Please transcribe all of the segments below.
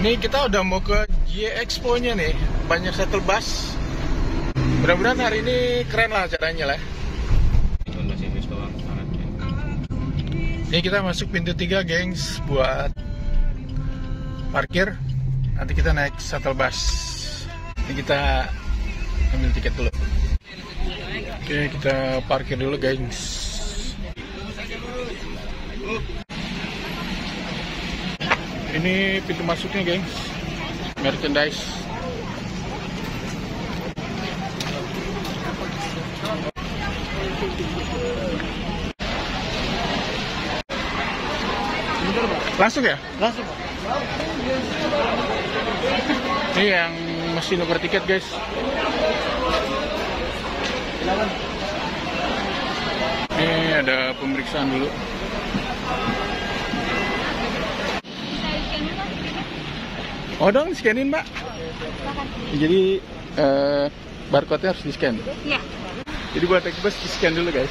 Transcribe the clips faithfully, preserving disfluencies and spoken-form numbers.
Ini kita udah mau ke J Expo-nya nih, banyak shuttle bus. Mudah-mudahan hari ini keren lah acaranya lah. Ini kita masuk pintu tiga, gengs, buat parkir. Nanti kita naik shuttle bus. Ini kita ambil tiket dulu. Oke, kita parkir dulu, gengs. Ini pintu masuknya, gengs. Merchandise. Langsung ya? Langsung. Ini yang mesti nuker tiket, guys. Ini ada pemeriksaan dulu. Oh dong, scanin, Mbak. Jadi uh, barcode-nya harus di-scan. Iya. Jadi buat naik bus di-scan dulu, guys.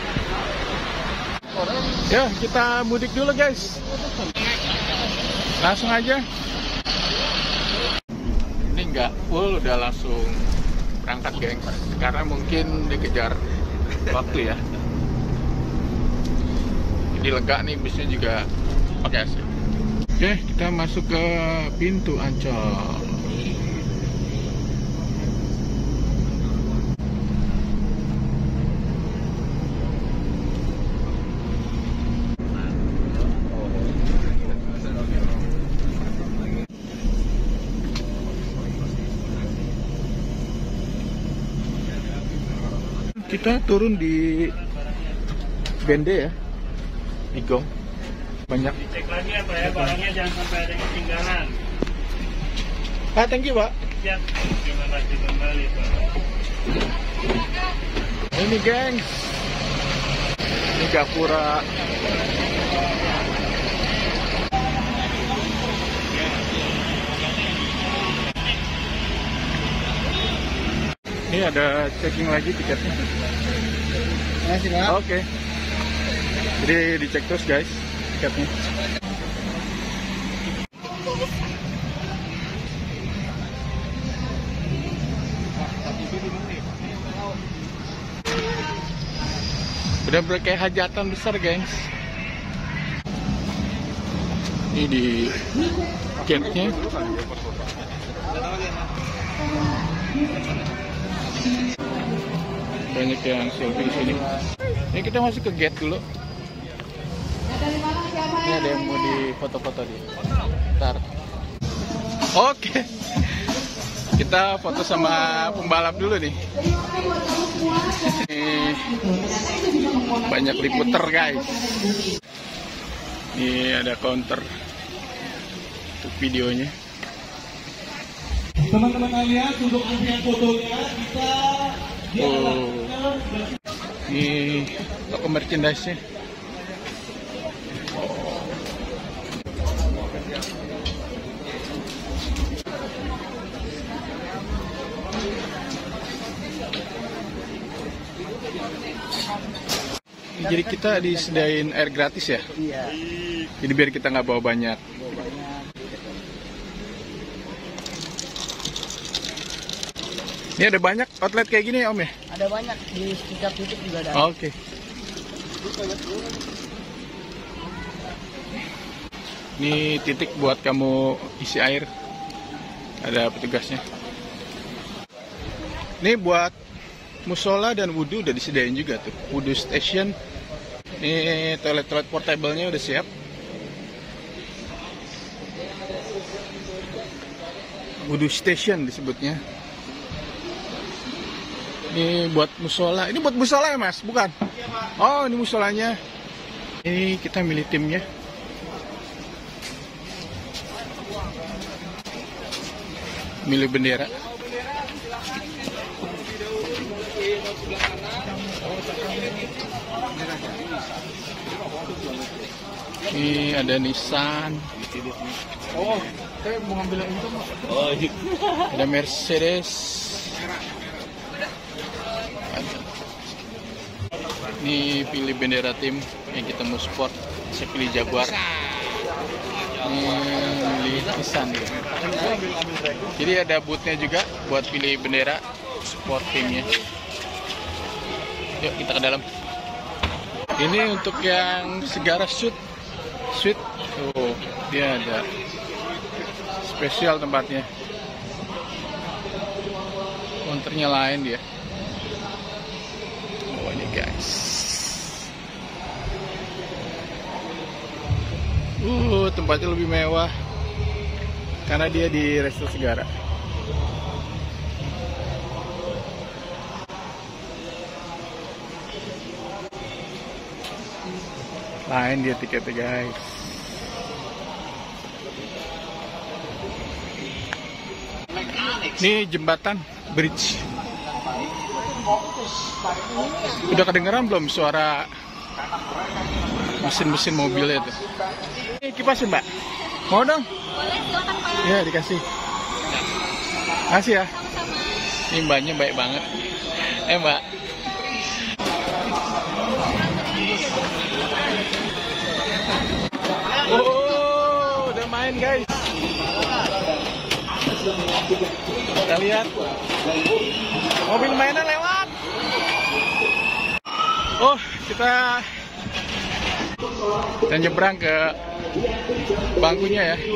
Ya, kita mudik dulu, guys. Langsung aja. Ini nggak full, udah langsung berangkat, gengs. Karena mungkin dikejar waktu ya. Jadi lega nih, busnya juga pakai A C. Oke, kita masuk ke pintu Ancol. Kita turun di Bende ya, di Gong. Banyak. Dicek lagi ya Pak ya, barangnya jangan sampai ada ketinggalan. Ah, thank you, Pak. Siap. Terima kasih kembali Pak. Ini, gengs. Ini Gapura. Ini ada checking lagi tiketnya. Makasih Pak. Oke. Jadi dicek terus, guys, tiketnya. Udah kayak hajatan besar, gengs. Ini di gate-nya. Banyak yang selfie sini. Ini kita masuk ke gate dulu. Ini ada yang mau di foto-foto di. Ntar. Oke. Kita foto sama pembalap dulu nih. Ini banyak liputer, guys. Ini ada counter untuk videonya. Teman-teman kalian untuk ambil fotonya kita Oh. Ini toko merchandise-nya. Jadi kita disediain air gratis ya? Iya. Jadi biar kita nggak bawa banyak. Ini ada banyak outlet kayak gini ya, Om ya? Ada banyak di setiap titik juga ada. Oke. Ini titik buat kamu isi air. Ada petugasnya. Ini buat musola dan wudhu udah disediain juga tuh. Wudhu station. Ini toilet-toilet portable-nya udah siap. Wudhu station disebutnya. Ini buat musola. Ini buat musola ya, Mas? Bukan? Oh, ini musolanya. Ini kita milih timnya. Milih bendera. Ini ada Nissan. Oh, saya mau ngambil yang itu. Oh, iya. Ada Mercedes. Ini pilih bendera tim yang kita mau support. Saya pilih Jaguar. Ini pilih Nissan gitu. Jadi ada bootnya juga buat pilih bendera support timnya. Yuk kita ke dalam. Ini untuk yang Segara Suite, Suite, oh dia ada spesial tempatnya. Counternya lain dia. Oh ini guys. Uh, tempatnya lebih mewah karena dia di Resto Segara. Lain dia tiketnya guys. Ini jembatan bridge. Udah kedengeran belum suara mesin-mesin mobilnya itu? Ini kipasin mbak, mau dong? Boleh, silakan Pak. Ya dikasih. Kasih ya. Ini mbaknya baik banget. Eh mbak. Oh, udah main guys. Kita lihat. Mobil mainan lewat. Oh, kita kita nyebrang ke bangkunya ya.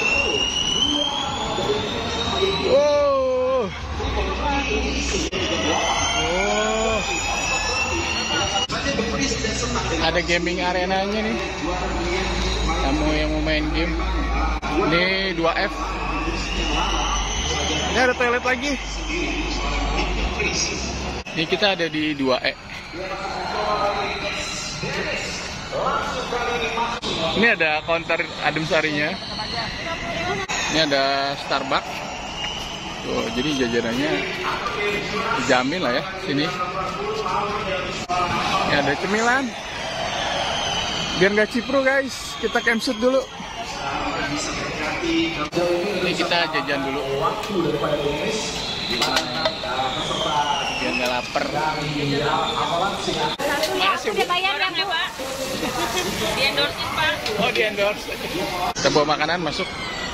Oh. Oh. Ada gaming arenanya nih. Kamu yang mau main game. Ini dua F. Ini ada toilet lagi. Ini kita ada di dua E. Ini ada counter adem sarinya. Ini ada Starbucks. Tuh, jadi jajanannya dijamin lah ya sini. Ini ada cemilan. Biar nggak cipro guys, kita campsite dulu. Ini kita jajan dulu. Biar nggak lapar. Satu ya, udah bayar ya Bu? Di endorse Pak. Oh di endorse. Kita bawa makanan masuk.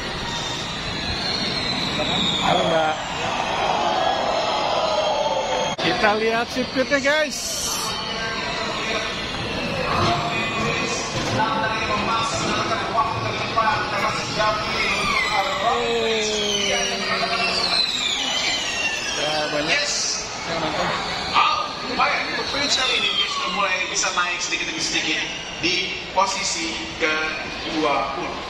Halo mbak. Kita lihat sirkuitnya guys. Ya, banyak yang nonton. Baik, untuk finish kali ini dia sudah mulai bisa naik sedikit demi sedikit di posisi ke dua puluh.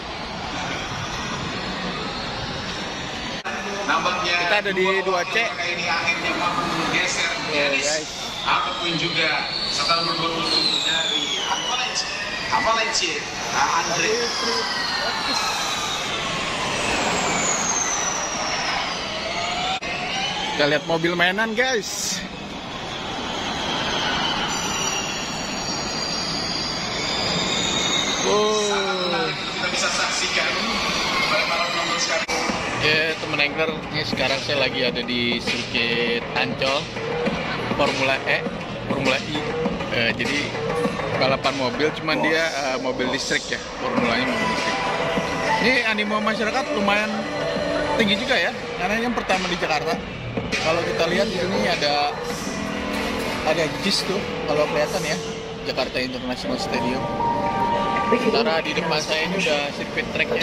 Nampaknya Kita ada di dua C. ini akhirnya mampu menggeser Yeah, Dennis guys. ataupun juga setelah beruntung dari Avalanche, Avalanche, nah, Andre. Kita lihat mobil mainan guys. Oh. Kita bisa saksikan pada malam nomor sekarang. Ya temen angler, ini sekarang saya lagi ada di sirkuit Ancol Formula E, Formula I. Eh, jadi balapan mobil, cuman dia eh, mobil listrik ya, formulanya mobil listrik. Ini animo masyarakat lumayan tinggi juga ya, karena ini yang pertama di Jakarta. Kalau kita lihat di sini ada ada J I S tuh, kalau kelihatan ya, Jakarta International Stadium. Sementara di depan saya ini udah sirkuit tracknya.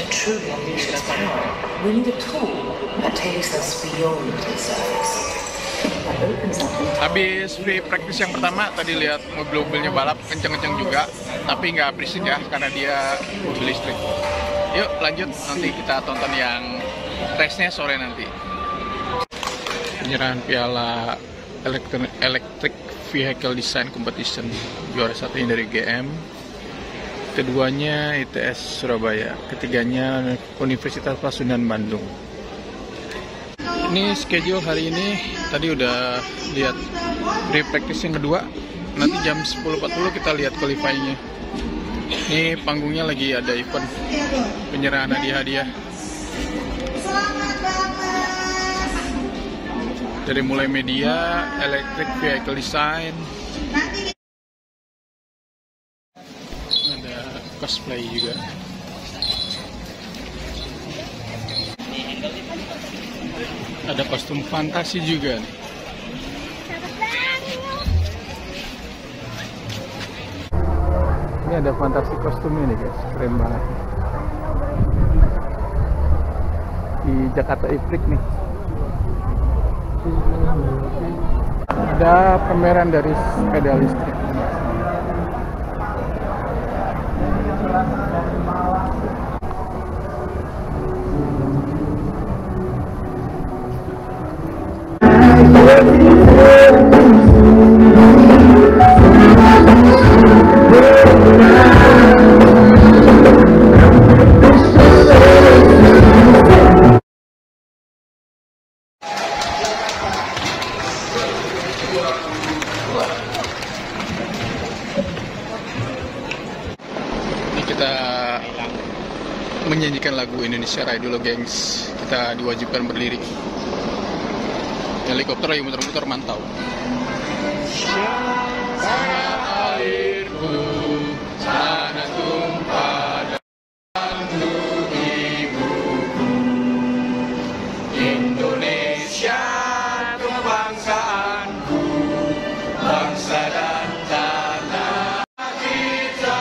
We need a tool that takes us beyond the surface. That opens up into Habis free practice yang pertama, tadi lihat mobil-mobilnya balap kenceng-kenceng juga, tapi nggak berisik ya, karena dia mobil listrik. Yuk lanjut, nanti kita tonton yang race-nya sore nanti. Penyerahan piala Electri- Electric Vehicle Design Competition, juara satunya dari G M, keduanya I T S Surabaya, ketiganya Universitas Pasundan Bandung. Ini schedule hari ini, tadi udah lihat free practice yang kedua, nanti jam sepuluh empat puluh kita lihat qualifying-nya. Ini panggungnya lagi ada event penyerahan hadiah-hadiah. Dari mulai media, electric vehicle design, ada cosplay juga. Ada kostum fantasi juga nih. Ini ada fantasi kostumnya nih guys, keren banget. Di Jakarta Ifrik nih. Ada pameran dari sepeda listrik. Kita menyanyikan lagu Indonesia Raya dulu gengs. Kita diwajibkan berdiri. Helikopter lagi muter-muter mantau. Tanah airku, tanah tumpah darahku ibuku. Indonesia kebangsaanku, bangsa dan tanah kita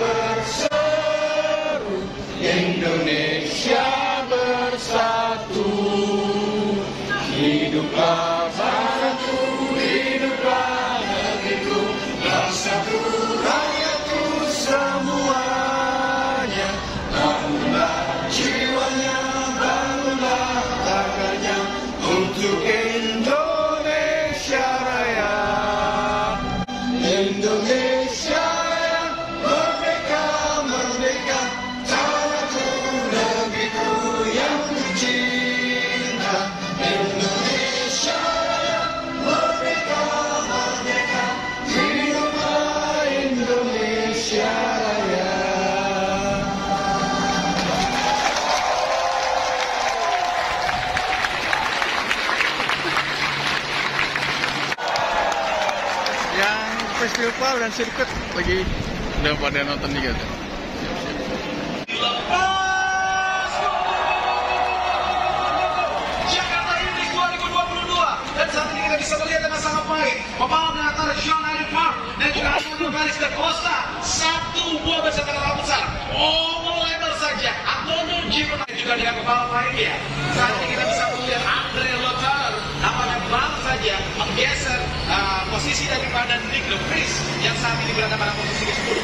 berseru. Indonesia bersatu. Hiduplah bangsaku, hiduplah negeriku, bangsaku, rakyatku semuanya. Bangunlah jiwanya, bangunlah raganya untuk Indonesia Raya. Indonesia Raya, merdeka, merdeka, tanahku, negeriku yang kucinta. Indonesia Raya, merdeka, merdeka, hiduplah Indonesia Raya. Yang festival dan sirkuit lagi udah pada nonton juga tuh. Jakarta Ifrik dua ribu dua puluh dua, dan saat ini kita bisa melihat dengan sangat baik pembalap dengan antara Sean Henry Park dan juga Antonio Felix da Costa. Satu buah besar terlalu besar. Oh, lebar saja. Antonio Giovinazzi juga dengan pembalap lainnya. Saat ini kita bisa melihat Andre Lothario nampaknya baru saja menggeser uh, posisi daripada Nick De Vries yang saat ini berada pada posisi ke sepuluh.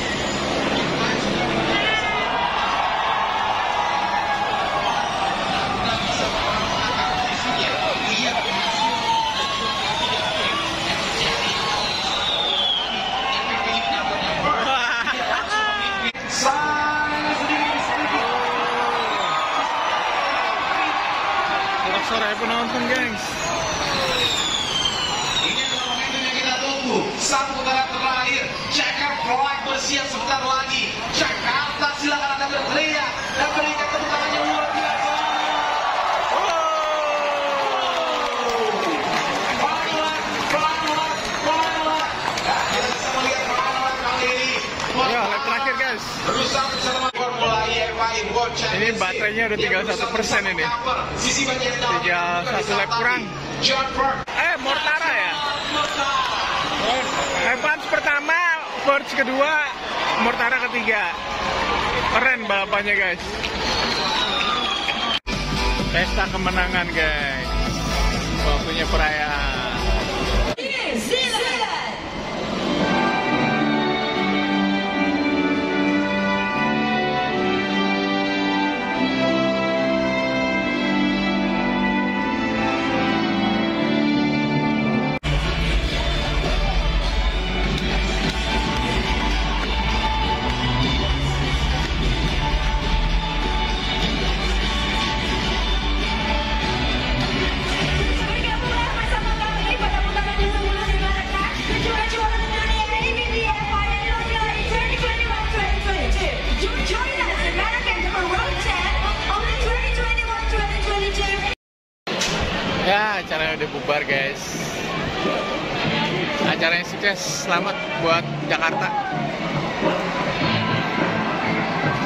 Sorak-sorai penonton gengs. Ini adalah momentum yang kita tunggu. Satu putaran terakhir. Checker Floyd bersiap sebentar lagi. Jakarta, silakan Anda berteriak dan berikan tepuk tangan yang luar biasa. Pelan-pelan, pelan-pelan, pelan-pelan. Nah, kita bisa melihat pelan-pelan kali ini. Ya, lap terakhir guys. Berusaha bersama Formula E F I World Championship. Ini baterainya udah tinggal satu persen ini. Sisi bagian dalam Tinggal satu lap kurang. John Park. Eh, Mortara ya? Evans pertama, Forge kedua, Mortara ketiga. Keren balapannya guys. Pesta kemenangan guys. Waktunya perayaan. Ya, acaranya udah bubar guys. Acaranya sukses, selamat buat Jakarta.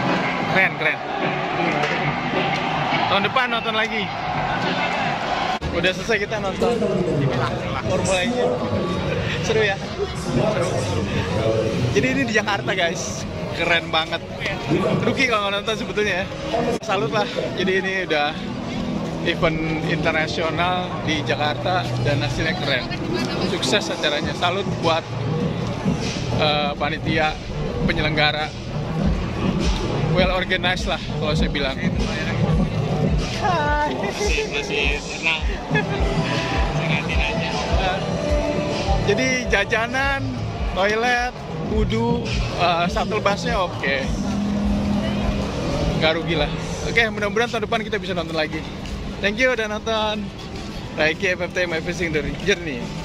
Keren, keren. Tahun depan nonton lagi. Udah selesai kita nonton Formula E. Seru ya? Seru. Jadi ini di Jakarta guys. Keren banget. Rugi kalau nggak nonton sebetulnya ya. Salut lah. Jadi ini udah event internasional di Jakarta dan hasilnya keren. Sukses acaranya. Salut buat uh, panitia penyelenggara. Well organized lah kalau saya bilang. Hai. Masih masih tenang. Sengatin aja. Uh, jadi jajanan, toilet, wudhu, uh, shuttle busnya oke. Okay. Nggak rugi lah. Oke, okay, mudah-mudahan tahun depan kita bisa nonton lagi. Thank you udah nonton. Like F F T My Fishing Journey.